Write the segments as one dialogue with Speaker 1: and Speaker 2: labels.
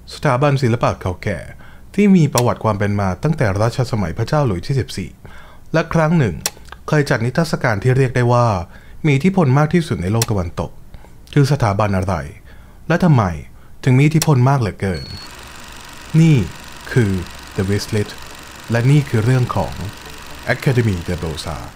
Speaker 1: สถาบันศิลปะเก่าแก่ที่มีประวัติความเป็นมาตั้งแต่รัชสมัยพระเจ้าหลุยส์ที่14และครั้งหนึ่งเคยจัดนิทรรศการที่เรียกได้ว่ามีอิทธิพลมากที่สุดในโลกตะวันตกคือสถาบันอะไรและทำไมถึงมีอิทธิพลมากเหลือเกินนี่คือ The Wishlist และนี่คือเรื่องของ Académie de Beaux-Arts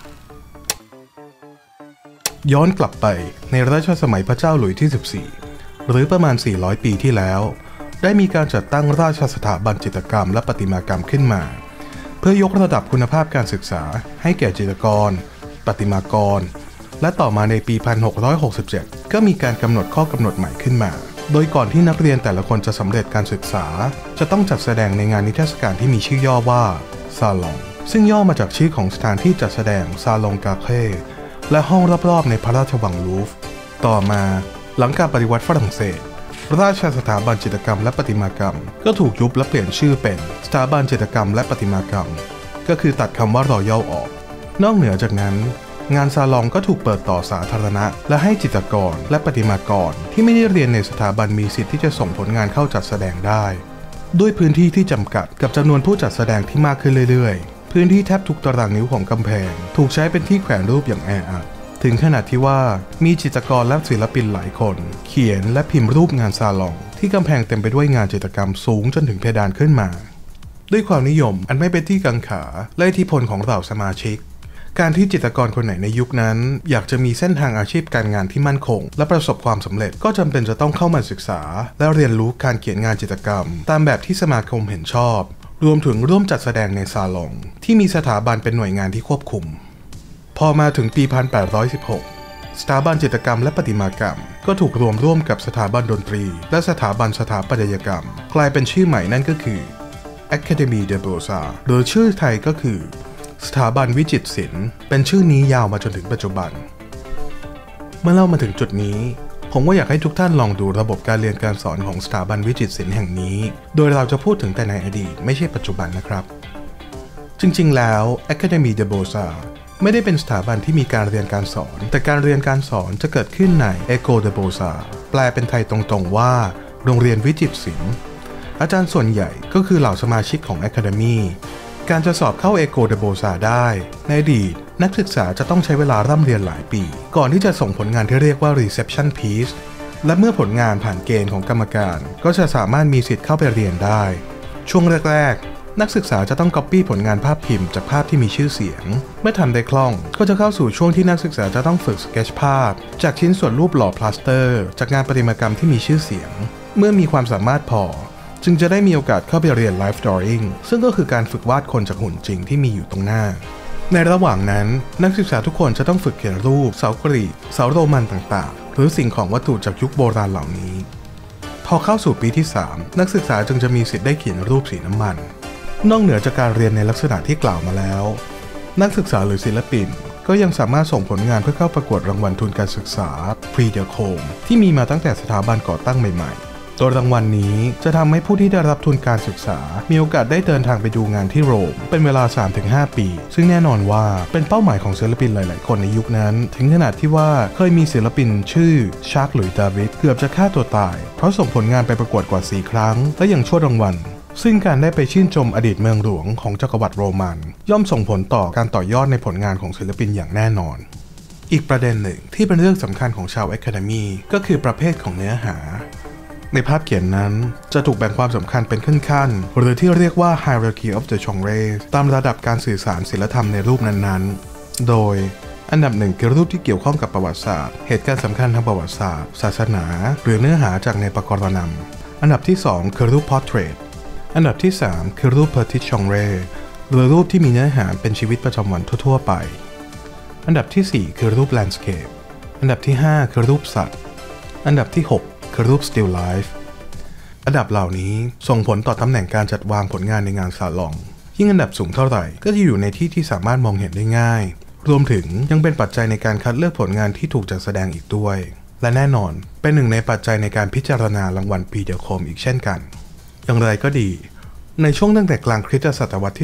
Speaker 1: ย้อนกลับไปในรัชสมัยพระเจ้าหลุยส์ที่14หรือประมาณ400ปีที่แล้วได้มีการจัดตั้งราชสถาบันจิตรกรรมและประติมากรรมขึ้นมาเพื่อยกระดับคุณภาพการศึกษาให้แก่จิตรกรประติมากรและต่อมาในปี 1667 ก็มีการกำหนดข้อกำหนดใหม่ขึ้นมาโดยก่อนที่นักเรียนแต่ละคนจะสำเร็จการศึกษาจะต้องจัดแสดงในงานนิทรรศการที่มีชื่อย่อว่าซาลองซึ่งย่อมาจากชื่อของสถานที่จัดแสดงซาลองกาเค่และห้องรอบๆในพระราชวังลูฟร์ต่อมาหลังการปฏิวัติฝรั่งเศสราชสถาบันจิตรกรรมและประติมากรรมก็ถูกยุบและเปลี่ยนชื่อเป็นสถาบันจิตรกรรมและประติมากรรมก็คือตัดคำว่ารอยัลออกนอกเหนือจากนั้นงานซาลองก็ถูกเปิดต่อสาธารณะและให้จิตรกรและประติมากรที่ไม่ได้เรียนในสถาบันมีสิทธิ์ที่จะส่งผลงานเข้าจัดแสดงได้ด้วยพื้นที่ที่จำกัดกับจำนวนผู้จัดแสดงที่มากขึ้นเรื่อยๆพื้นที่แทบทุกตารางนิ้วของกำแพงถูกใช้เป็นที่แขวนรูปอย่างแออัดถึงขนาดที่ว่ามีจิตรกรและศิลปินหลายคนเขียนและพิมพ์รูปงานซาลองที่กำแพงเต็มไปด้วยงานจิตรกรรมสูงจนถึงเพดานขึ้นมาด้วยความนิยมอันไม่เป็นที่กังขาและอิทธิพลของเหล่าสมาชิกการที่จิตรกรคนไหนในยุคนั้นอยากจะมีเส้นทางอาชีพการงานที่มั่นคงและประสบความสำเร็จก็จำเป็นจะต้องเข้ามาศึกษาและเรียนรู้การเขียนงานจิตรกรรมตามแบบที่สมาคมเห็นชอบรวมถึงร่วมจัดแสดงในซาลองที่มีสถาบันเป็นหน่วยงานที่ควบคุมพอมาถึงปี 1816 สถาบันจิตรกรรมและประติมากรรมก็ถูกรวมร่วมกับสถาบันดนตรีและสถาบันสถาปัตยกรรมกลายเป็นชื่อใหม่นั่นก็คือ Académie de Beaux-Arts หรือชื่อไทยก็คือสถาบันวิจิตรศิลป์เป็นชื่อนี้ยาวมาจนถึงปัจจุบันเมื่อเล่ามาถึงจุดนี้ผมก็อยากให้ทุกท่านลองดูระบบการเรียนการสอนของสถาบันวิจิตรศิลป์แห่งนี้โดยเราจะพูดถึงแต่ในอดีตไม่ใช่ปัจจุบันนะครับจริงๆแล้ว Académie de Beaux-Arts ไม่ได้เป็นสถาบันที่มีการเรียนการสอนแต่การเรียนการสอนจะเกิดขึ้นใน École de Beaux-Arts แปลเป็นไทยตรงๆว่าโรงเรียนวิจิตรศิลป์อาจารย์ส่วนใหญ่ก็คือเหล่าสมาชิกของ Academy การจะสอบเข้า École de Beaux-Arts ได้ในอดีตนักศึกษาจะต้องใช้เวลาร่ำเรียนหลายปีก่อนที่จะส่งผลงานที่เรียกว่า Reception Piece และเมื่อผลงานผ่านเกณฑ์ของกรรมการก็จะสามารถมีสิทธิ์เข้าไปเรียนได้ช่วงแรกๆนักศึกษาจะต้องก๊อปปี้ผลงานภาพพิมพ์จากภาพที่มีชื่อเสียงเมื่อทำได้คล่องก็จะเข้าสู่ช่วงที่นักศึกษาจะต้องฝึกสเก็ตช์ภาพจากชิ้นส่วนรูปหล่อพลาสเตอร์จากงานประติมากรรมที่มีชื่อเสียงเมื่อมีความสามารถพอจึงจะได้มีโอกาสเข้าไปเรียน Life Drawing ซึ่งก็คือการฝึกวาดคนจากหุ่นจริงที่มีอยู่ตรงหน้าในระหว่างนั้นนักศึกษาทุกคนจะต้องฝึกเขียนรูปเสากรีกเสาโรมันต่างๆหรือสิ่งของวัตถุจากยุคโบราณเหล่านี้พอเข้าสู่ปีที่3นักศึกษาจึงจะมีสิทธิ์ได้เขียนรูปสีน้ำมันนอกเหนือจากการเรียนในลักษณะที่กล่าวมาแล้วนักศึกษาหรือศิลปินก็ยังสามารถส่งผลงานเพื่อเข้าประกวดรางวัลทุนการศึกษา Prix de Com ที่มีมาตั้งแต่สถาบันก่อตั้งใหม่ๆโดยรางวัลนี้จะทำให้ผู้ที่ได้รับทุนการศึกษามีโอกาสได้เดินทางไปดูงานที่โรมเป็นเวลา 3-5 ปีซึ่งแน่นอนว่าเป็นเป้าหมายของศิลปินหลายๆคนในยุคนั้นถึงขนาดที่ว่าเคยมีศิลปินชื่อชาร์ก หลุยส์ ดาวิดเกือบจะฆ่าตัวตายเพราะส่งผลงานไปประกวดกว่า4 ครั้งและยังชวดรางวัลซึ่งการได้ไปชื่นชมอดีตเมืองหลวงของจักรวรรดิโรมันย่อมส่งผลต่อการต่อยอดในผลงานของศิลปินอย่างแน่นอนอีกประเด็นหนึ่งที่เป็นเรื่องสำคัญของชาว Academy ก็คือประเภทของเนื้อหาในภาพเขียนนั้นจะถูกแบ่งความสำคัญเป็นขั้นๆหรือที่เรียกว่า Hierarchy of the Genres ตามระดับการสื่อสารศิลธรรมในรูปนั้นๆโดยอันดับ1คือรูปที่เกี่ยวข้องกับประวัติศาสตร์เหตุการณ์สำคัญทางประวัติศาสตร์ศาสนาหรือเนื้อหาจากในปกรณำอันดับที่2คือรูป Portrait อันดับที่3คือรูป Petit Genre หรือรูปที่มีเนื้อหาเป็นชีวิตประจำวันทั่วๆไปอันดับที่4คือรูป Landscape อันดับที่5คือรูปสัตว์อันดับที่6คือรูป Still Life อันดับเหล่านี้ส่งผลต่อตำแหน่งการจัดวางผลงานในงานซาลองยิ่งอันดับสูงเท่าไหร่ก็จะอยู่ในที่ที่สามารถมองเห็นได้ง่ายรวมถึงยังเป็นปัจจัยในการคัดเลือกผลงานที่ถูกจัดแสดงอีกด้วยและแน่นอนเป็นหนึ่งในปัจจัยในการพิจารณารางวัล Prix de Com อีกเช่นกันอย่างไรก็ดีในช่วงตั้งแต่กลางคริสตศตวรรษที่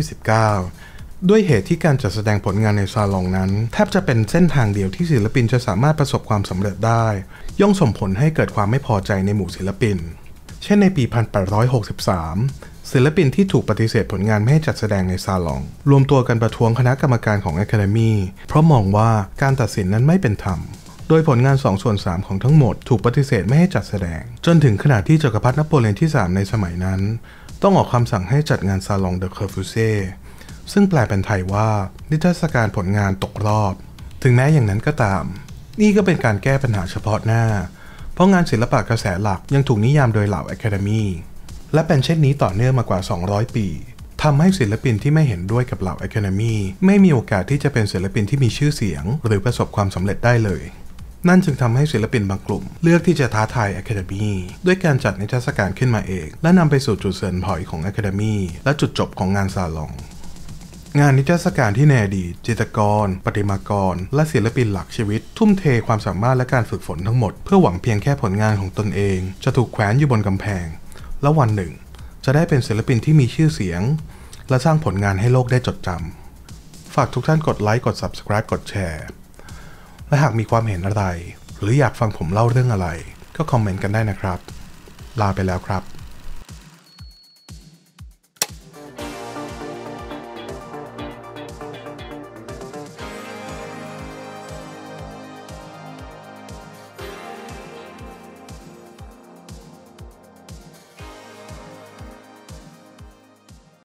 Speaker 1: 19ด้วยเหตุที่การจัดแสดงผลงานในซาลองนั้นแทบจะเป็นเส้นทางเดียวที่ศิลปินจะสามารถประสบความสำเร็จได้ย่อมส่งผลให้เกิดความไม่พอใจในหมู่ศิลปินเช่นในปี 1863 ศิลปินที่ถูกปฏิเสธผลงานไม่ให้จัดแสดงในซาลองรวมตัวกันประท้วงคณะกรรมการของ Academy เพราะมองว่าการตัดสินนั้นไม่เป็นธรรมโดยผลงาน2/3ของทั้งหมดถูกปฏิเสธไม่ให้จัดแสดงจนถึงขนาดที่จักรพรรดินโปเลียนที่ 3 ในสมัยนั้นต้องออกคำสั่งให้จัดงานซาลองเดอเคอร์ฟูเซ่ซึ่งแปลเป็นไทยว่านิทรรศการผลงานตกรอบถึงแม้อย่างนั้นก็ตามนี่ก็เป็นการแก้ปัญหาเฉพาะหน้าเพราะงานศิลปะกระแสหลักยังถูกนิยามโดยเหล่า Academy และเป็นเช่นนี้ต่อเนื่องมากว่า200 ปีทำให้ศิลปินที่ไม่เห็นด้วยกับเหล่า Academy ไม่มีโอกาสที่จะเป็นศิลปินที่มีชื่อเสียงหรือประสบความสำเร็จได้เลยนั่นจึงทำให้ศิลปินบางกลุ่มเลือกที่จะท้าทาย Academy ด้วยการจัดนิทรรศการขึ้นมาเองและนำไปสู่จุดเสื่อมถอยของ Academy และจุดจบของงานซาลองงานนิทรรศการที่ในอดีตจิตรกรประติมากรและศิลปินหลักชีวิตทุ่มเทความสามารถและการฝึกฝนทั้งหมดเพื่อหวังเพียงแค่ผลงานของตนเองจะถูกแขวนอยู่บนกำแพงและวันหนึ่งจะได้เป็นศิลปินที่มีชื่อเสียงและสร้างผลงานให้โลกได้จดจำฝากทุกท่านกดไลค์กด Subscribe กดแชร์และหากมีความเห็นอะไรหรืออยากฟังผมเล่าเรื่องอะไรก็คอมเมนต์กันได้นะครับลาไปแล้วครับ